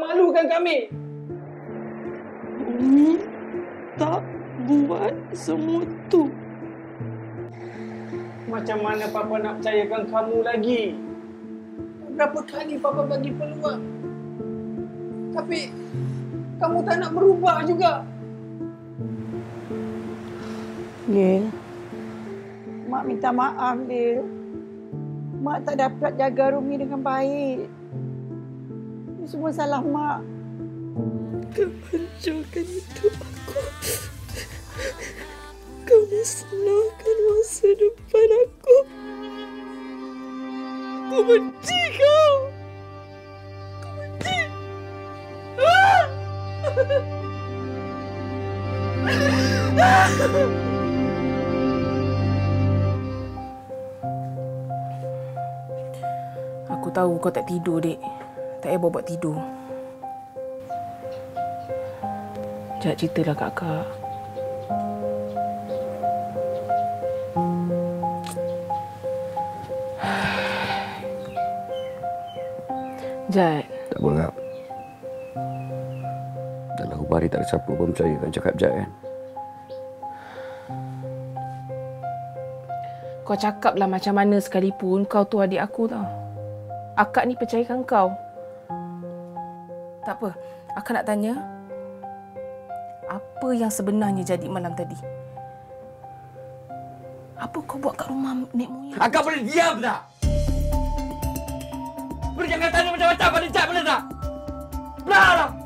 malukan kami. Umi tak buat semua tu. Macam mana Papa nak percayakan kamu lagi? Berapa kali Papa bagi peluang. Tapi kamu tak nak berubah juga. Lil, Mak minta maaf, Lil. Mak tak dapat jaga Rumi dengan baik. Ini semua salah Mak. Kau hancurkan hidup aku. Kau musnahkan masa depan aku. Aku benci kau. Aku benci. Aku tahu kau tak tidur, Dek. Tak payah buat tidur. Jat ceritalah kat Kak. Jat. Tak apa, Kak. Dalam hubari tak ada siapa pun percaya kan cakap Jat kan. Kau cakaplah macam mana sekalipun kau tu adik aku tau. Akak ni percayakan kau. Tak apa, akak nak tanya. Apa yang sebenarnya jadi malam tadi? Apa kau buat kat rumah nek moyang? Akak boleh diam tak? Boleh jangan tanya macam-macam pada Jat boleh tak? Berharap.